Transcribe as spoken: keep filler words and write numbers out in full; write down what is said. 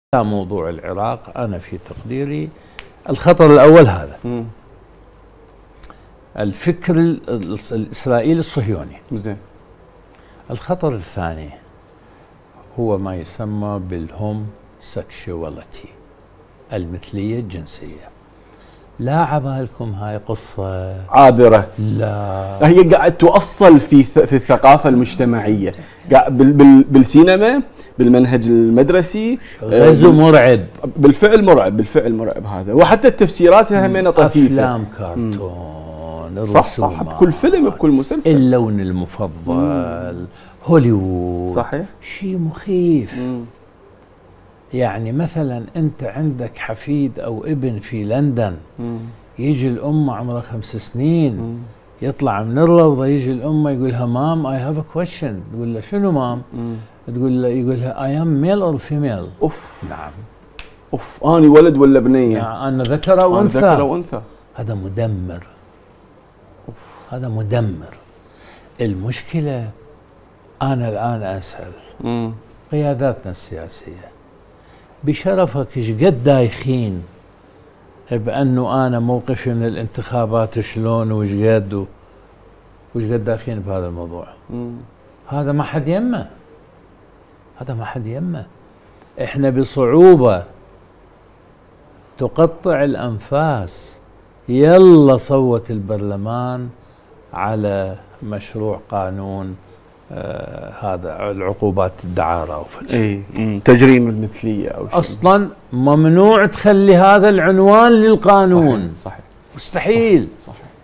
موضوع العراق أنا في تقديري الخطر الأول هذا مم. الفكر الإسرائيلي الصهيوني. زين. الخطر الثاني هو ما يسمى بالهوم سكشواليتي، المثلية الجنسية. لا عبالكم هاي قصة عابرة، لا هي قاعد تؤصل في في الثقافة المجتمعية، قاعد بال بال بالسينما، بالمنهج المدرسي، غزو مرعب، بالفعل مرعب، بالفعل مرعب هذا، وحتى تفسيراتها همينة طفيفة، أفلام كرتون، صح صح، بكل فيلم بكل مسلسل، اللون المفضل، مم. هوليوود، صحيح، شيء مخيف. مم. يعني مثلا أنت عندك حفيد أو ابن في لندن، مم. يجي الأم عمرها خمس سنين، مم. يطلع من الروضة يجي الأم يقولها مام I have a question، تقول له شنو مام؟ مم. تقول له يقولها I am male or female. أوف، نعم، أوف، أنا ولد ولا بنية؟ يعني أنا ذكر أو أنثى؟ ذكر أو أنثى. هذا مدمر. أوف. هذا مدمر. المشكلة أنا الآن أسأل مم. قياداتنا السياسية بشرفك ايش قد دايخين بأنه أنا موقفي من الانتخابات شلون وش قد وش قد داخلين بهذا الموضوع. مم. هذا ما حد يمه، هذا ما حد يمه. احنا بصعوبة تقطع الأنفاس يلا صوت البرلمان على مشروع قانون آه هذا العقوبات الدعارة أو اي تجريم المثلية أو شيء. أصلا ممنوع تخلي هذا العنوان للقانون. صحيح, صحيح. مستحيل. صحيح. صحيح.